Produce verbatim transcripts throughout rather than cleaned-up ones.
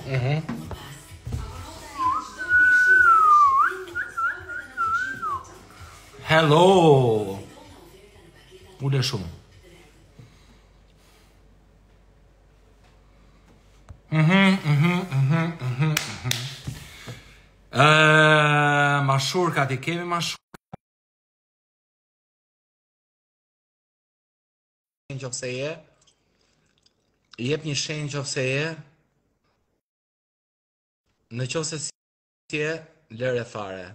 Mhm. Hello. Ule shumë. Mhm, mhm, mhm, mhm, mhm. Uh, mashurkat i kemi mashurkat. Nëse je, jep një shenjë nëse je. Në qoftë se si je, lëre fare.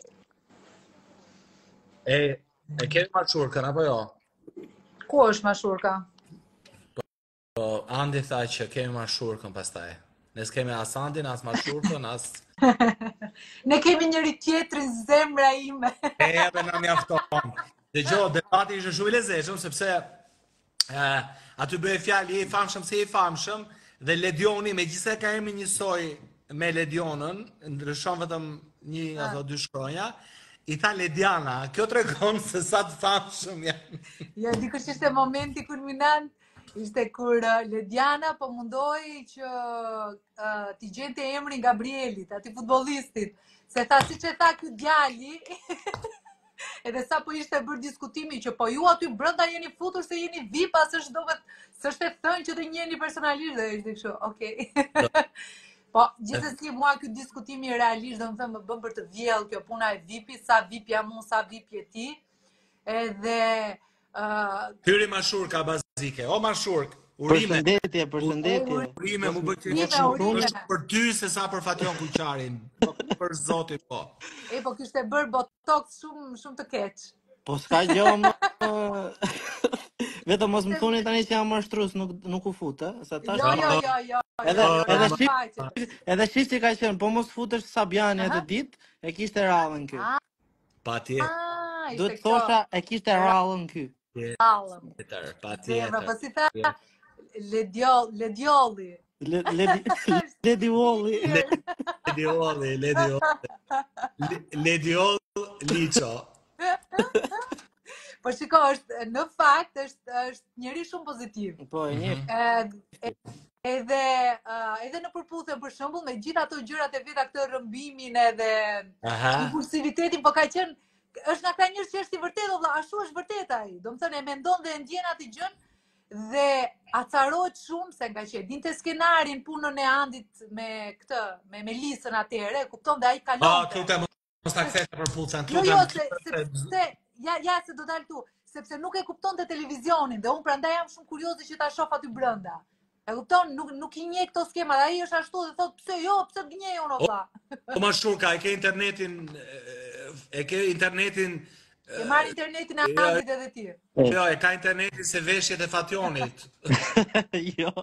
E, e kemi mashurkën apo jo? Ku është mashurka? Po, Andi tha që kemi mashurkën pastaj. Ne s'kemi as Andin, as mashurkën, as... Ne kemi njëri tjetrin, zemra ime. E edhe na mjafton. Dëgjoj, debati ishte shumë i lezetshëm sepse ë aty bëhej fjalë i famshëm se i famshëm dhe Ledioni megjithëse ka emrin njësoj me Ledionën, ndryshon vetëm një nga ato dy shkronja, i tha Lediana. Kjo tregon se sa të famshëm janë. Ja, dikush ishte momenti kulminant, ishte kur uh, Lediana po mundoi që uh, t'i gjente emrin Gabrielit, atij futbollistit. Se tha siç e tha ky djali, edhe sa po ishte bërë diskutimi që po ju aty brenda jeni futur se jeni V I P, as është dohet, s'është e thënë që të njiheni personalisht dhe ishte kështu, okay. Po, gjithsesi mua ky diskutimi realisht domethënë më bën për të vjellë kjo puna e V I P-it, sa V I P jam unë, sa V I P je ti. Edhe uh, Hyri mashurka bazike. O mashurk, urime. Përshëndetje, përshëndetje. Urime më bë Urime, keq urime. është për ty se sa për Fation Kuqarin. Për zotin po. E po kishte bërë botox shumë shumë të keq. Po s'ka gjë më. Vetëm mos më thoni tani që jam mashtrues, nuk nuk u fut, ë, sa tash. Jo, jo, jo, jo. Edhe jo, edhe jo, shif, faqe. edhe shif që ka qenë, po mos futesh Sabiani atë ditë, e kishte rallën ky. Patjetër. Ah, ishte Duhet kjo. thosha e kishte rallën ky. Rallën. Patjetër, Zemra, patjetër. po si tha Lediol, Lediolli. Le- Ledi Ledi Wolli. Lediolli, Lediolli. Lediolli Liço. Po shiko, është në fakt është është njëri shumë pozitiv. Po e njeh. Ë, edhe uh, edhe në përputhje për shembull me gjithë ato gjërat e veta, këtë rrëmbimin edhe Aha. impulsivitetin, po ka qenë është nga këta njerëz që është i vërtetë, valla, ashtu është vërtet ai. Domethënë e mendon dhe e ndjen atë gjën dhe acarohet shumë se nga që dinte skenarin punën e Andit me këtë, me Melisën atëherë, kupton dhe ai kalon. Ah, tu te mos ta kthe për pullcan, tu Jo, te. jo, se, sepse, ja, ja se do dal tu, sepse nuk e kupton të televizionin, dhe unë prandaj jam shumë kurioze që ta shoh aty brenda. E kupton, nuk, nuk i njeh këto skema, dhe ai është ashtu dhe thot, pse jo, pse të gnej unë, valla. Po ma shurka, e ke internetin, e ke internetin... E marr internetin e Andit edhe ti. Jo, e ka internetin se veshjet e Fationit. Jo.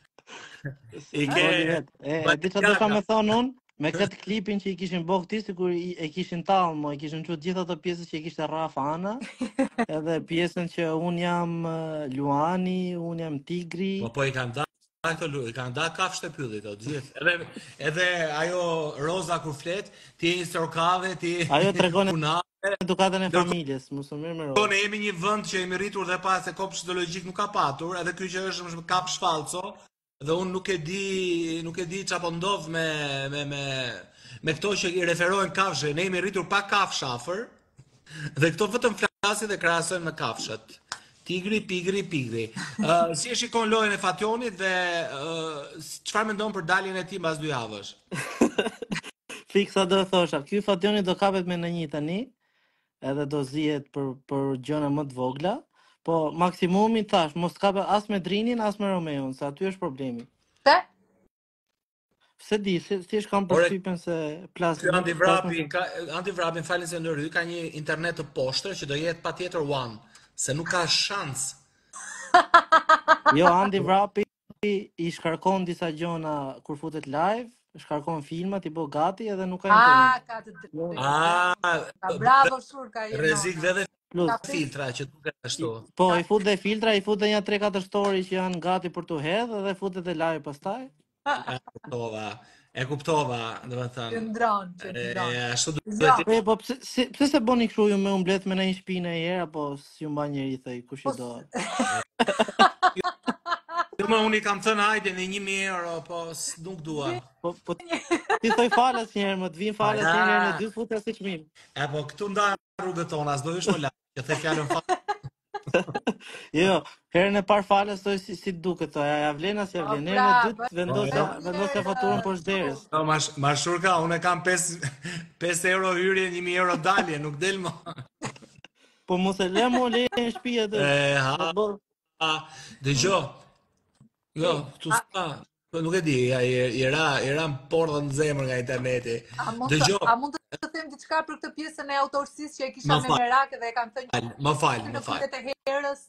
I ke... E, e di çfarë do të më thon unë? Me këtë klipin që i kishin bërë këti, sikur i, e kishin tallë, mo, i kishin qut gjithë ato pjesët që i kishte Rafa Ana, edhe pjesën që un jam uh, Luani, un jam Tigri. Po po i kanë da këto lu, i kanë da kafshë të pyllit të gjithë. Edhe edhe ajo Roza kur flet, ti je instrukave, ti Ajo tregon punave. edukatën e familjes, mos u mirë me Roza. Po ne jemi një vend që jemi rritur dhe pas se kopsh zoologjik nuk ka patur, edhe ky që është është kapsh falco. Dhe unë nuk e di, nuk e di çfarë po ndodh me me me me këto që i referohen kafshë. Ne jemi rritur pa kafsh afër. Dhe këto vetëm flasin dhe krahasojnë me kafshët. Tigri, pigri, pigri. Uh, si e shikon lojën e Fationit dhe çfarë uh, mendon për daljen e tij mbas dy javësh? Fiksa do thosha, ky Fationi do kapet me në një tani, edhe do zihet për për gjëra më të vogla. Po maksimumi thash, mos kape as me Drinin, as me Romeon, se aty është problemi. Pse? Se di, si thjesht kam përshtypjen se plas. Ky Andi Vrapi, ka Andi Vrapi, falni se ndërhy, ka një internet të poshtër që do jetë patjetër one, se nuk ka shans. Jo, Andi Vrapi i shkarkon disa gjona kur futet live, shkarkon filmat, i bë gati edhe nuk ka Ah, internet. ka të drejtë. Ah, bravo Shurka. Rrezik dhe Plus filtra që duket ashtu. Po, i fut dhe filtra, i fut dhe një tre katër story që janë gati për të hedhë dhe futet dhe live pastaj. E kuptova, e kuptova, domethënë. Qëndron, qëndron. E ashtu duhet. Po, po pse si, pse se bëni kështu ju me u mbledh me në një shtëpi në herë apo si u mban njëri thej kush i do. Më unë i kam thënë hajde në një mijë euro, po s- nuk dua. Po, po ti thoj falas një herë, më të vin falas një herë në dy futa si çmim. E po këtu nda rrugët tona, s'do vish më lart. Që the fjalën fal. Jo, herën e parë falas thoj si si duket, thoj, ja vlen as ja Po, vlen. Herën e pra, dytë bë- vendosja Po, vendosja faturën poshtë derës. No, mash, mashurka, unë e kam pesë euro hyrje, një mijë euro dalje, nuk del më. Po mos e lë mo le në shtëpi atë. E, ha, Në bë. ha, dëgjo. Jo, tu A- s'ka. Po nuk e di, ja, i- i ra, i ra në portën në zemër nga interneti. A mund të, Dëgjo, a mund të them diçka për këtë pjesën e autorsisë që e kisha Më me fal. merak dhe e kam thënë fal, më fal, më në fal. fytet e herës.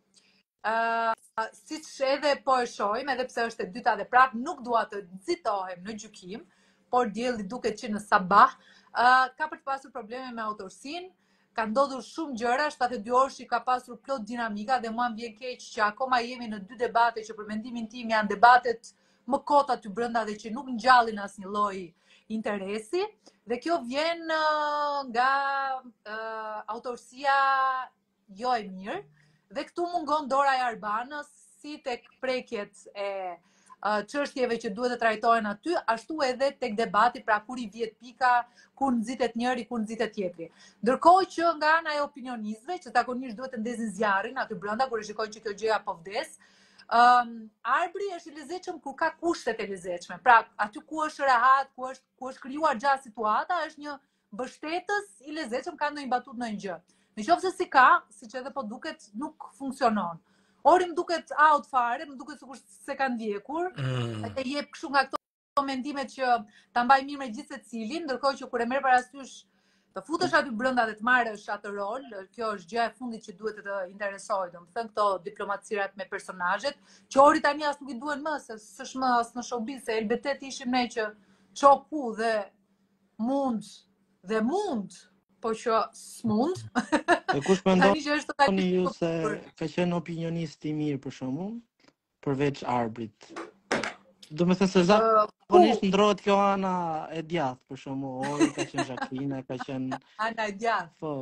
Uh, siç edhe po e shohim, edhe pse është e dyta dhe prap nuk dua të nxitohem në gjykim, por dielli duket që në sabah uh, ka për të pasur probleme me autorsinë, ka ndodhur shumë gjëra, shtatë e dy orëshi ka pasur plot dinamika dhe mua më vjen keq që akoma jemi në dy debate që për mendimin tim janë debatet më kot aty brenda dhe që nuk ngjallin asnjë lloj interesi dhe kjo vjen uh, nga uh, autorsia jo e mirë. Dhe këtu mungon Dora e Arbanës si tek prekjet e uh, çështjeve që duhet të trajtohen aty, ashtu edhe tek debati, pra kur i vjet pika, kur nxitet njëri, kur nxitet tjetri. Ndërkohë që nga ana e opinionistëve, që zakonisht duhet të ndezin zjarrin aty brenda kur e shikojnë që kjo gjëja po vdes, um, arbri është i lezetshëm kur ka kushtet e lezetshme. Pra, aty ku është rehat, ku është ku është krijuar gjatë situata, është një mbështetës i lezetshëm, ka ndonjë batut ndonjë gjë. Në qoftë se si ka, siç edhe po duket, nuk funksionon. Ori më duket out fare, më duket sikur se ka ndjekur, Mm. e jep kështu nga këto mendimet që ta mbaj mirë me gjithë secilin, ndërkohë që kur e merr parasysh të futesh aty brenda dhe të marrësh atë rol, kjo është gjëja e fundit që duhet të të interesojë, domethënë këto diplomacirat me personazhet, që ori tani as nuk i duhen më, se s'është më as në showbiz, se elbetet ishim ne që çoku dhe mund dhe mund, po që s'mund. E kush mendon Tani që është totalisht ju se kuptuar. ka qenë opinionist i mirë për shembull, përveç arbrit? Do me thënë se Ë, zakonisht ku? ndrohet kjo ana e djathtë, për shembull, ori ka qenë Jacqueline, ka qenë Ana e djathtë. po.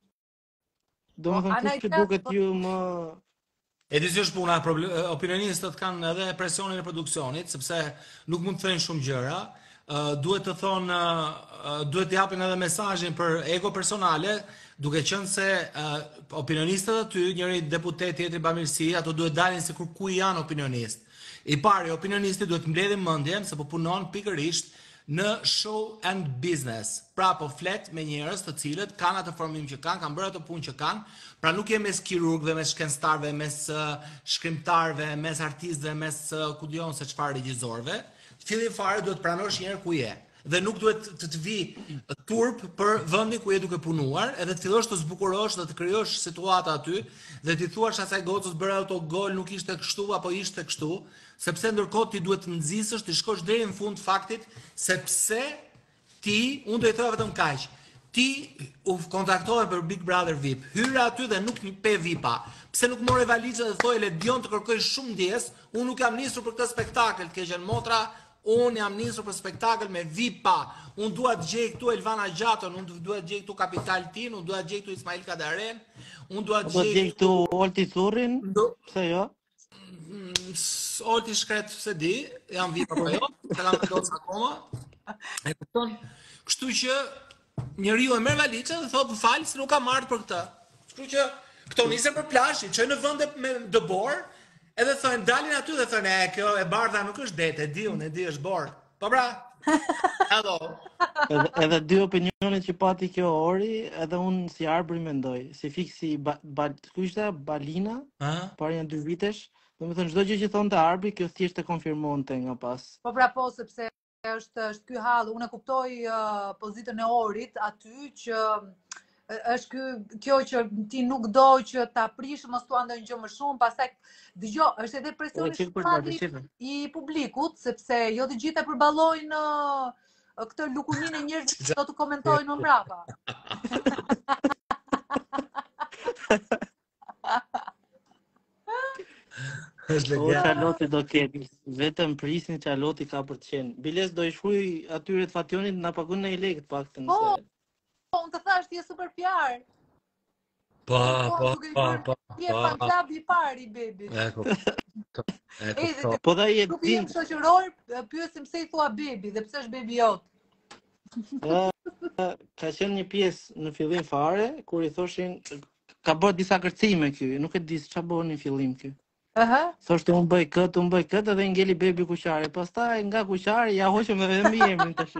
Do me Po, thënë ana kush e që djathtë, duket po- ju më E di si është puna, proble- e, opinionistët kanë edhe presionin e produksionit, sepse nuk mund të thënë shumë gjëra, ë, duhet të thonë, ë, duhet të japin edhe mesazhin për ego personale, duke qenë se ë, opinionistët aty, njëri deputet, tjetri bamirësi, ato duhet dalin sikur ku janë opinionist. I pari, opinionisti duhet mbledhin mendjen se po punon pikërisht në show and business. Pra po flet me njerëz të cilët kanë atë formim që kanë, kanë bërë atë punë që kanë, pra nuk je mes kirurgëve, mes shkencëtarëve, mes uh, shkrimtarëve, mes artistëve, mes uh, ku diun se çfarë regjisorëve. Fillim fare duhet pranosh një herë ku je. Dhe nuk duhet të të vi turp për vendin ku je duke punuar, edhe të fillosh të zbukurosh dhe të krijosh situata aty dhe ti thuash asaj gocës bëra autogol, nuk ishte kështu apo ishte kështu, sepse ndërkohë ti duhet të nxisësh, të shkosh deri në fund faktit sepse ti, unë do i thoya vetëm kaq. Ti u kontaktove për Big Brother V I P, hyre aty dhe nuk pe V I P-a. Pse nuk more valizën dhe thoi le Dion të kërkoj shumë ndjes, unë nuk jam nisur për këtë spektakël, të keqen motra, unë jam nisur për spektakël me V I P-a. Unë dua të gjej këtu Elvana Gjaton, unë dua të gjej këtu Kapital Tin, unë dua të gjej këtu Ismail Kadaren, unë dua të do të gjej gjej këtu Olti Thurrin, Do- pse jo? s- Olti shkret se di, jam V I P apo jo, se kam vendos akoma. E kupton? Kështu që njeriu e merr valizën dhe thotë fal se nuk kam ardhur për këtë. Kështu që këto nisen për plazh, çojnë në vende me dëbor, edhe thonë dalin aty dhe thonë e kjo e bardha nuk është det, e di unë, e di është bord. Po pra. Hello. Edhe, edhe dy opinionet që pati kjo ori, edhe unë si arbri mendoj, si fiksi ba, ba, ku ishte Balina, Ëh? para janë dy vitesh, do me thënë çdo gjë që thonte arbri, kjo thjesht e konfirmonte nga pas. Po pra po, sepse është është ky hall. Unë e kuptoj uh, pozitën e orit aty që uh, është ky kjo që ti nuk do që ta prish mos thua ndonjë gjë më shumë, pastaj dëgjoj, është edhe presioni E, çik shumë për i madh bardhë, i- çik. i publikut, sepse jo të gjithë e përballojnë uh, këtë lukuninë e njerëzve që do të komentojnë më mbrapa. Është O legal. Charlotte do ketë, vetëm prisni Charlotte ka për të qenë. Biles do i shkruaj atyre të Fationit na paguën në lekë të paktën Po, se. Po, unë të thash ti je super P R. Po, Po, po, duke i po, bërë po. Ti e fanxhabi i parë i bebit. E kuptoj. E Edhe kuptoj. Po dhe i e grupi jem din, shoqëror, pyesim se i thua bebi dhe pse është bebi jot. ë, ka qenë një pjesë në fillim fare, kur i thoshin, ka bërë disa kërcime ky, nuk e di ç'a bën në fillim ky. Aha. Thoshte unë bëj këtë, unë bëj këtë edhe ngeli bebi kuqari. Pastaj nga kuqari ja hoqëm edhe mbi emrin tash.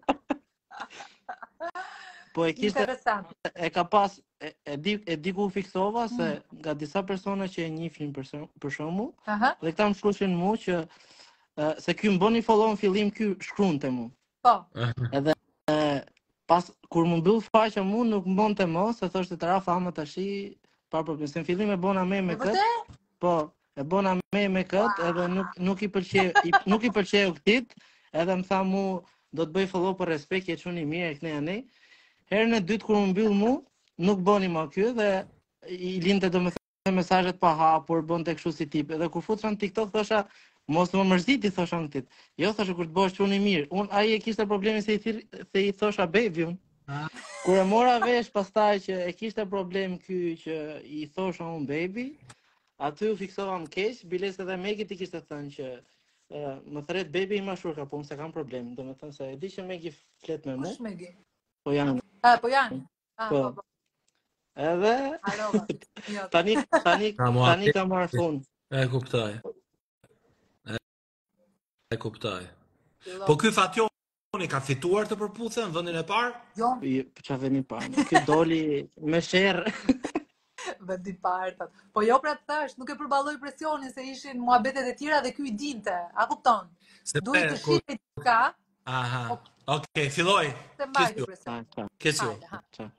Po e kishte Interesant. e ka pas e, e di e di ku fiksova se nga disa persona që e njihin për shemb- për shembull, Aha. dhe këta më shkruajnë mu që e, se ky më bëni follow në fillim ky shkruante mu. Po. Edhe e, pas kur më mbyll faqja mu nuk mbonte më se thoshte të ra fama tashi pa problem. Se në fillim e bona me me E kët. vërtet? Po, e bona me me kët, edhe nuk nuk i pëlqeu i, nuk i pëlqeu këtit, edhe më tha mu do të bëj follow për respekt, je çuni mirë e këne ani. Herën e dytë kur më mbyll mu, nuk bëni më ky dhe i linte domethënë mesazhet pa hapur, bënte kështu si tip. Edhe kur futra në TikTok thosha mos më mërziti thosha në tit. Jo thosha kur të bëhesh çuni mirë. Un ai e kishte problemin se i thir, se i thosha baby-un. Kur e mora vesh pastaj që e kishte problem ky që i thosha un baby, aty u fiksova më keq, biles edhe Megi ti kishte thënë që uh, më thret baby i mashur ka punë se kam problem. Domethënë se e di që Megi flet me mua, Kush Megi? po janë. Ah, po janë. Ah, Po. po, po. Edhe Harova. Jo. tani tani Ka mua tani ka marrë fund. E kuptoj. E, e kuptoj. Fillo. Po ky Fatjoni ka fituar të përputhen në vendin e parë? Jo, Jo, ç'a vemi pa. Ky doli me sherr. vendi parë. Po jo pra të thash, nuk e përballoj presionin se ishin muhabetet e tjera dhe ky i dinte. A kupton? Se Duhet të kur- shihej diçka, Aha. Okej, filloj. se mbajti Kisju. presion. Ha, ç'a. Kisju. Hajde, ha. Ç'a.